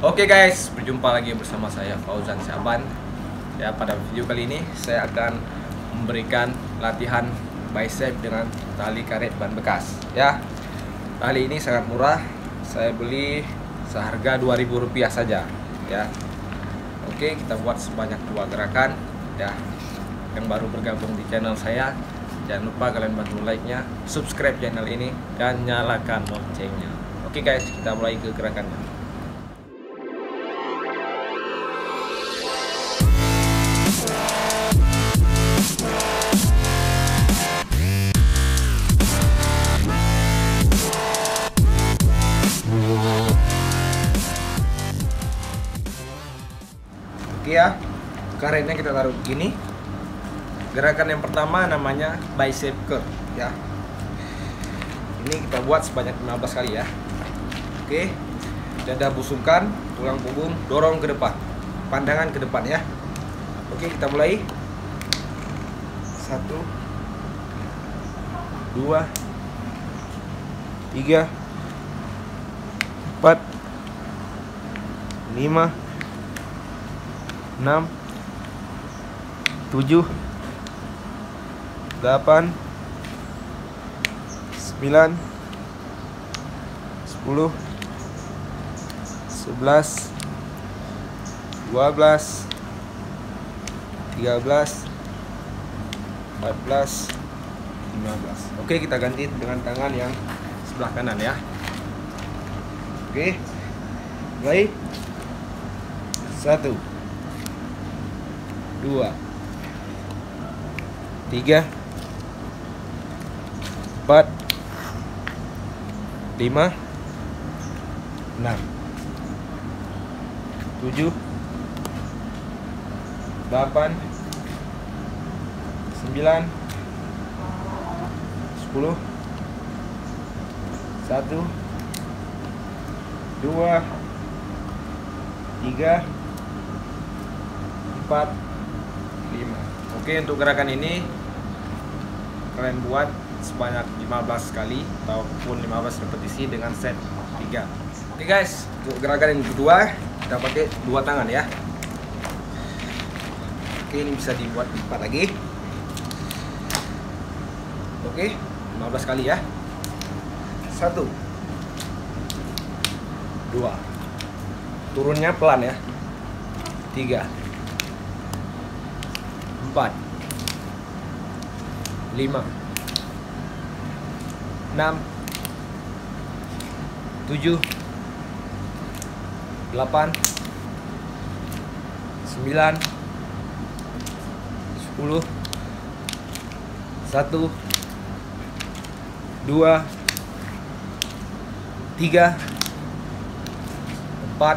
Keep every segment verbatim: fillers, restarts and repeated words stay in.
Oke guys, berjumpa lagi bersama saya Fauzan Syaban. Ya, pada video kali ini saya akan memberikan latihan bicep dengan tali karet ban bekas. Ya, tali ini sangat murah. Saya beli seharga dua ribu rupiah saja. Ya, oke, kita buat sebanyak dua gerakan. Ya, yang baru bergabung di channel saya, jangan lupa kalian bantu like-nya, subscribe channel ini, dan nyalakan loncengnya. Oke guys, kita mulai ke gerakannya. Oke ya, karetnya kita taruh begini. Gerakan yang pertama namanya bicep curl ya. Ini kita buat sebanyak lima belas kali ya. Oke, dada busungkan, tulang punggung dorong ke depan, pandangan ke depan ya. Oke, kita mulai. Satu, dua, tiga, empat, lima, enam, tujuh, delapan, sembilan, sepuluh, sebelas, dua belas, tiga belas, empat belas, lima belas. Oke, kita ganti dengan tangan yang sebelah kanan ya. Oke, mulai. Satu, dua, tiga, empat, lima, enam, tujuh, delapan, sembilan, sepuluh, satu, dua, tiga, empat, lima. Oke, untuk gerakan ini kalian buat sebanyak lima belas kali ataupun lima belas repetisi dengan set tiga. Oke guys, untuk gerakan yang kedua kita pakai dua tangan ya. Oke, ini bisa dibuat empat lagi. Oke, lima belas kali ya. Satu, dua, turunnya pelan ya. Tiga, empat, lima, enam, tujuh, delapan, sembilan, sepuluh, satu, dua, tiga, empat,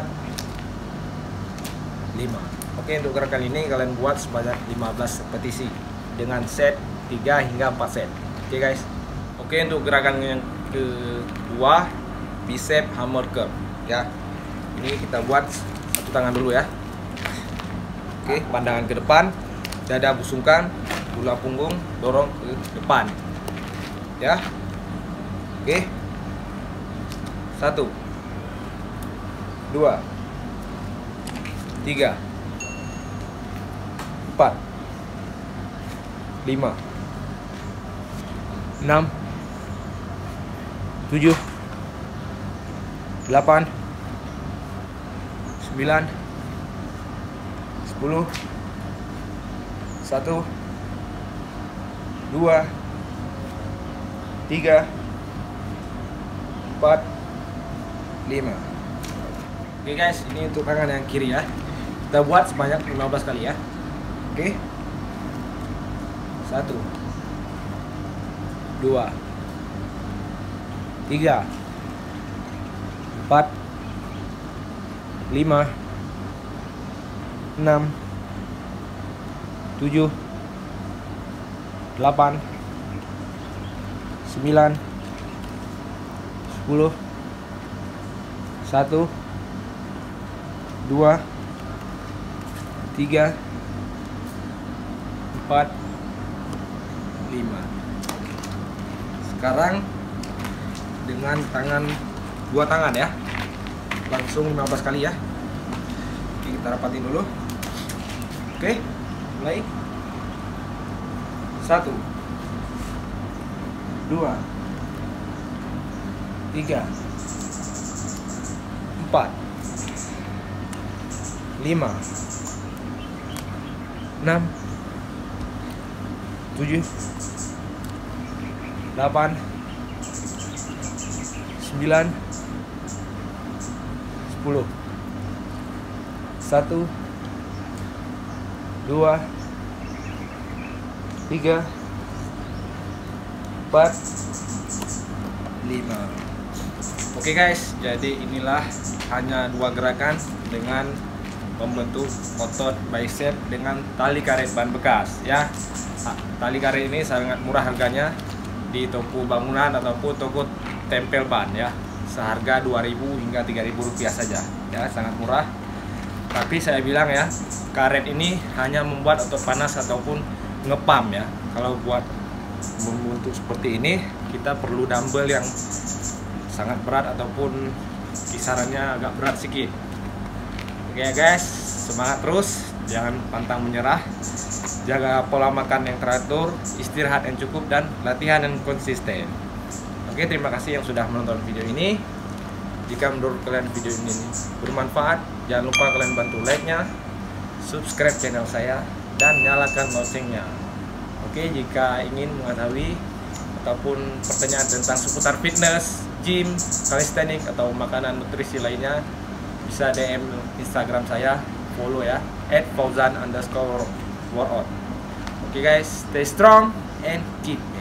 lima. Oke, untuk gerakan ini kalian buat sebanyak lima belas repetisi dengan set tiga hingga empat set. Oke guys. Oke, untuk gerakan yang kedua bicep hammer curl ya. Ini kita buat satu tangan dulu ya. Oke, pandangan ke depan, dada busungkan, tulang punggung dorong ke depan. Ya. Oke. Satu, dua, tiga, empat, lima, enam, tujuh, delapan, sembilan, sepuluh, satu, dua, tiga, empat, lima. Oke guys, ini untuk tangan yang kiri ya. Kita buat sebanyak lima belas kali ya. Oke. Satu, dua, tiga, empat, lima, enam, tujuh, delapan, sembilan, sepuluh, satu, dua, tiga, empat, lima. Sekarang dengan tangan, dua tangan ya, langsung lima belas kali ya. Oke, kita rapatin dulu. Oke, mulai. Satu, dua, tiga, empat, lima, enam, tujuh, delapan, sembilan, sepuluh. Satu, dua, tiga, empat, lima. Oke guys, jadi inilah hanya dua gerakan dengan membentuk otot bicep dengan tali karet ban bekas ya. Tali karet ini sangat murah harganya di toko bangunan ataupun toko tempel ban ya. Seharga dua ribu hingga tiga ribu rupiah saja ya, sangat murah. Tapi saya bilang ya, karet ini hanya membuat otot panas ataupun ngepam ya. Kalau buat membentuk seperti ini, kita perlu dumbbell yang sangat berat ataupun kisarannya agak berat sedikit. Oke ya guys, semangat terus, jangan pantang menyerah. Jaga pola makan yang teratur, istirahat yang cukup, dan latihan yang konsisten. Oke, terima kasih yang sudah menonton video ini. Jika menurut kalian video ini bermanfaat, jangan lupa kalian bantu like-nya, subscribe channel saya, dan nyalakan loncengnya. Oke, jika ingin mengetahui ataupun pertanyaan tentang seputar fitness, gym, calisthenics, atau makanan nutrisi lainnya, bisa D M Instagram saya, follow ya, at fauzan underscore workout. Oke guys, stay strong and keep